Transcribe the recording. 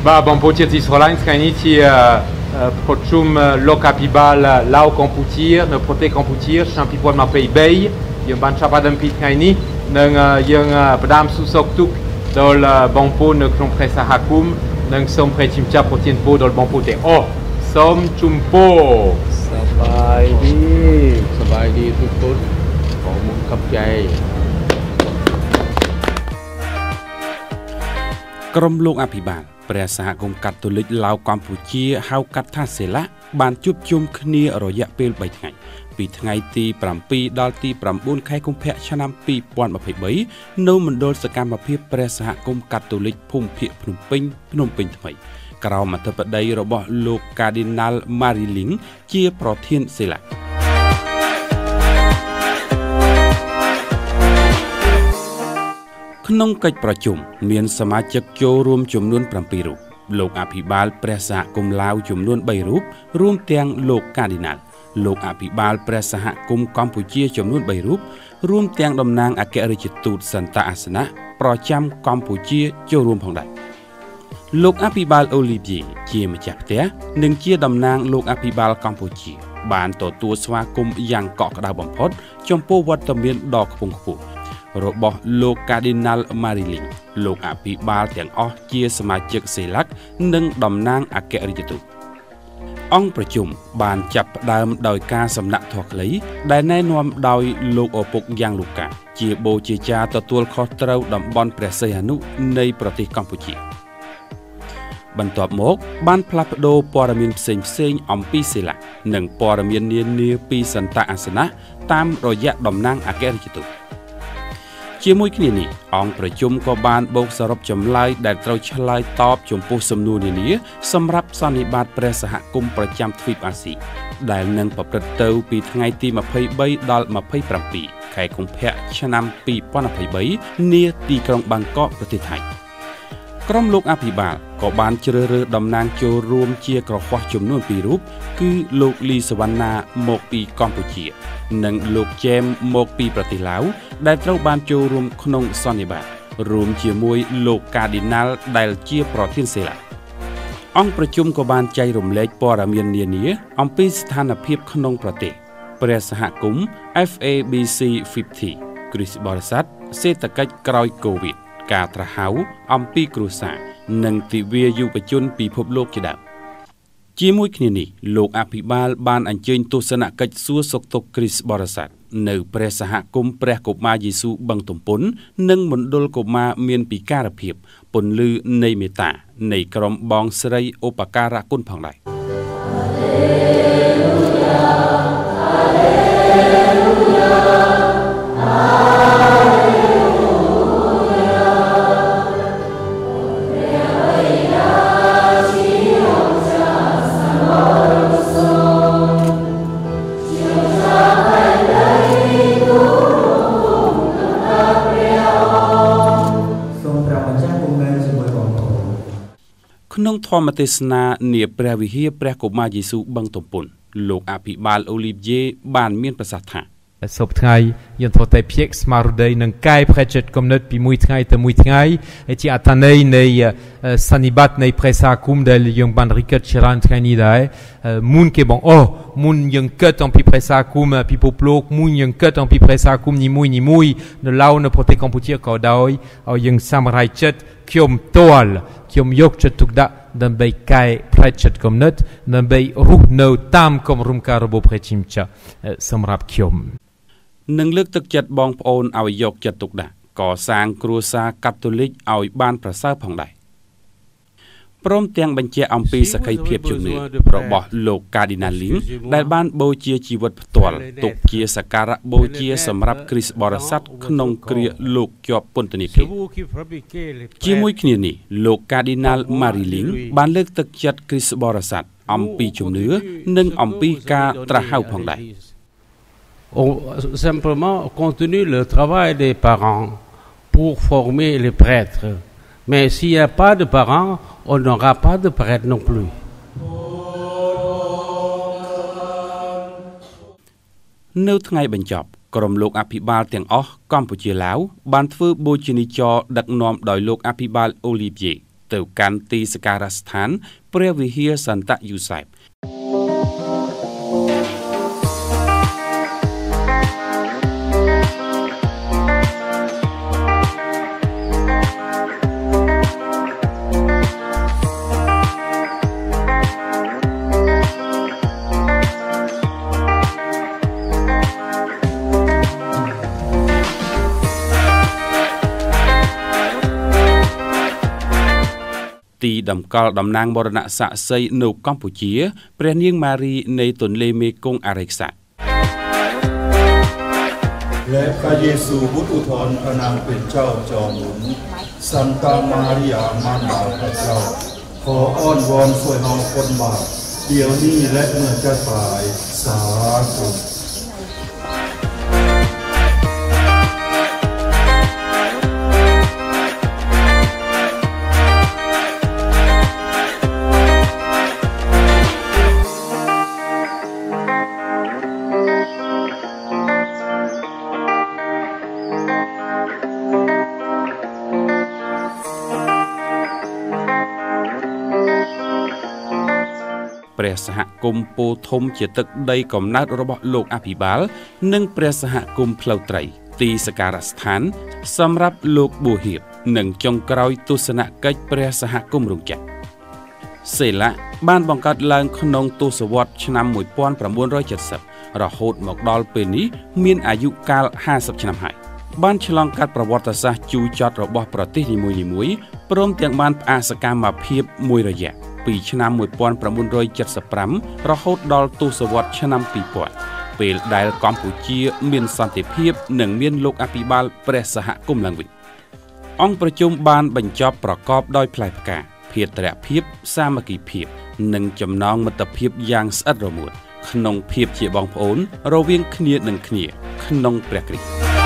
บางโปรเจกต์อิสราเอลสกายนี้ที่ประชุมโลกาพิบาลลาวกัมพูชีในประเทศกัมพูชีช่างพิพลมาไปเบย์ยังบัญชาการพิษไงนี้ยังประดามสุสกทุกโดยบางโปในกลุ่มเพรสหกุมนังสมเพรชิมจับโปรตีนโปโดยบางโปเตอสมจุมโปสบายดีทุกคนขอมุ่งขับใจกรมโลกอภิบาลព្រះសហគមន៍កាតូលិកឡាវកម្ពុជាហៅកាត់ថាសេឡាបានជួបជុំគ្នារយៈពេល3ថ្ងៃពីថ្ងៃទី7ដល់ទី9ខែកុម្ភៈឆ្នាំ2023នៅមណ្ឌលសកម្មភាពព្រះសហគមន៍កាតូលិកភូមិភាគភ្នំពេញថ្មីក្រោមអធិបតីរបស់លោក Cardinal Marilyn ជាប្រធានសេឡាក្នុងកិច្ចប្រជុំមានសមាជិកចូលរួមចំនួន7រូបលោកអភិបាលព្រះសហគមន៍ឡាវចំនួន3រូបរួមទាំងលោក Cardinal លោកអភិបាលព្រះសហគមន៍កម្ពុជាចំនួន3រូបរួមទាំងតំណាងអគ្គរដ្ឋទូតសន្តអាសនៈប្រចាំកម្ពុជាចូលរួមផងដែរលោកអភិបាលអូលីវីជាម្ចាស់ផ្ទះនិងជាតំណាងលោកអភិបាលកម្ពុជាបានទទួលស្វាគមន៍យ៉ាងកក់ក្ដៅបំផុតចំពោះវត្តមានដ៏ខ្ពង់ខ្ពស់របស់លោក Cardinal Marilyn លោកអភិបាលទាំងអស់ជាសមាជិកសេឡាក់និងតំណាងអគ្គរដ្ឋទូតអង្គប្រជុំបានចាប់ផ្ដើមដោយការសំណាក់ធម៌ខ្លីដែលណែនាំដោយលោកឪពុកយ៉ាងលូកាជាបូជាចារ្យទទួលខុសត្រូវតំបន់ព្រះសីហនុនៃប្រទេសកម្ពុជាបន្ទាប់មកបានផ្លាស់ប្ដូរព័ត៌មានផ្សេងអំពីសេឡាក់និងព័ត៌មាននានាពីសន្តអាសនៈតាមរយៈតំណាងអគ្គរដ្ឋទូតជាមួយគ្នានេះអង្គប្រជុំក៏បានបូកសរុបចម្លើយដែលត្រូវឆ្លើយតបចំពោះសំណួរនានាសម្រាប់សន្និបាតព្រះសហគមន៍ប្រចាំទ្វីបអាស៊ីដែលនឹងប្រព្រឹត្តទៅពីថ្ងៃទី23ដល់27ខែកុម្ភៈឆ្នាំ2023នាទីក្រុងបាងកកប្រទេសថៃក្រុមលោកអភិបាលក៏បានជ្រើសរើសតំណាងចូលរួមជាក្រហមចំនួន2រូបគឺលោកលីសវណ្ណាមកពីកម្ពុជានិងលោកជេមមកពីប្រទេសឡាវដែលត្រូវបានចូលរួមក្នុងសន្និបាតរួមជាមួយលោក Cardinal ដែលជាប្រធានសេឡាអង្គប្រជុំក៏បានចែករំលែកព័ត៌មាននានាអំពីស្ថានភាពក្នុងប្រទេសព្រះសហគមន៍ FABC 50 គ្រិស្តបរិស័ទសេដ្ឋកិច្ចក្រោយ COVID ការត្រាស់ហៅអំពីគ្រួសារនិងទិវាយុវជនពិភពលោកជាដើមជាមួយគ្នានេះលោកអភិបាលបានអញ្ជើញទស្សនកិច្ចសួរសុខទុក្ខគ្រិស្តបរិស័ទនៅព្រះសហគមន៍ព្រះកុមារយេស៊ូវបឹងទំពុននិងមណ្ឌលកុមារមានពិការភាពពន្លឺនៃមេត្តានៃក្រុមបងស្រីឧបការៈគុណផងដែរក្នុងធម្មទេសនានាព្រះវិហារព្រះកុមារយេស៊ូវបឹងទំពុនលោកអភិបាលអូលីវីបានមានប្រសាសន៍ថាសពថ្ងៃយើងធ្វើតែភ្ជាប់ស្មារតីនឹងកែប្រែចិត្តគំនិតពីមួយថ្ងៃទៅមួយថ្ងៃជាអត្ថន័យនៃសន្និបាតនៃព្រះសហគមន៍ដែលយើងបានរីកាត់ច្រើនថ្ងៃនេះដែរមុនគេបងមុនយើងកើតអំពីព្រះសហគមន៍ពិភពលោកមុនយើងកើតអំពីព្រះសហគមន៍នីមួយនៅឡាវនៅប្រទេសកម្ពុជាក៏ដោយឲ្យយើងសម្រេចចិត្តខ្ញុំយកចិត្តទុកដាក់ដើម្បីកែប្រែចិត្តគំនិតដើម្បីរស់នៅតាមគម្រោងការរបស់ព្រះជាម្ចាស់សម្រាប់ខ្ញុំនឹងលើកទឹកចិត្តបងប្អូនឲ្យយកចិត្តទុកដាក់កសាងគ្រួសារកាតូលិកឲ្យបានប្រសើរផងដែរព្រមទាំងបញ្ជាក់អំពីសក្ខីភាពជំនឿរបស់លោក Cardinal ដែលបានបូជាជីវិតផ្ទាល់ទុកជាសក្ការៈបូជាសម្រាប់គ្រិស្តបរិស័ទក្នុងគ្រាលោកជាប់ពន្ធនាគារជាមួយគ្នានេះលោក Cardinal Marilyn បានលើកទឹកចិត្តគ្រិស្តបរិស័ទអំពីជំនឿនិងអំពីការត្រាស់ហៅផងដែរ simplement continue le travail des parents pour former les prêtres mais s'il n'y a pas de parents on n'aura pas de prêtres non plus នៅថ្ងៃបញ្ចប់ក្រុមលោកអភិបាលទាំងអស់កម្ពុជាឡាវបានធ្វើបូជានីចរដឹកនាំដោយលោកអភិបាលអូលីវីទៅកាន់ទីសក្ការៈស្ថានព្រះវិហារសន្តយូសែបទីតម្កល់តំណាងមរណស័ក្តិសិទ្ធិនៅកម្ពុជាព្រះនាងម៉ារីនៃទន្លេមេគង្គអរិយស័ក្តិและพระเยซูบุตรอุทธรพระนางเป็นเจ้าจอมหนุนสันตามาริยามารดาพระเจ้าขออ้อนวอนช่วยเฮาคนบาปเดี๋ยวนี้และเมื่อจะตายสาธุព្រះសហគមន៍ពោធំជាទឹកដីកំណើតរបស់លោកអភិបាលនិងព្រះសហគមន៍ផ្លូវត្រីទីសក្ការៈស្ថានសម្រាប់លោកប៊ូហៀបនិងចុងក្រោយទស្សនកិច្ចព្រះសហគមន៍រោងចក្រសេឡាបានបង្កើតឡើងក្នុងទសវត្សរ៍ឆ្នាំ1970រហូតមកដល់ពេលនេះមានអាយុកាល50ឆ្នាំហើយបានឆ្លងកាត់ប្រវត្តិសាស្ត្រជូរចត់របស់ប្រទេសនីមួយៗព្រមទាំងបានផ្អាកសកម្មភាពមួយរយៈពីឆ្នាំ1975រហូតដល់ទសវត្សរ៍ឆ្នាំ2000ពេលដែលកម្ពុជាមានសន្តិភាពនិងមានលោកអភិបាលព្រះសហគមន៍ឡើងវិញអង្គប្រជុំបានបញ្ចប់ប្រកបដោយផ្លែផ្កាភេទ្រភាពសាមគ្គីភាពនិងចំណងមិត្តភាពយ៉ាងស្អិតរមួតក្នុងភាពជាបងប្អូនរវាងគ្នានឹងគ្នាក្នុងព្រះគ្រីស្ទ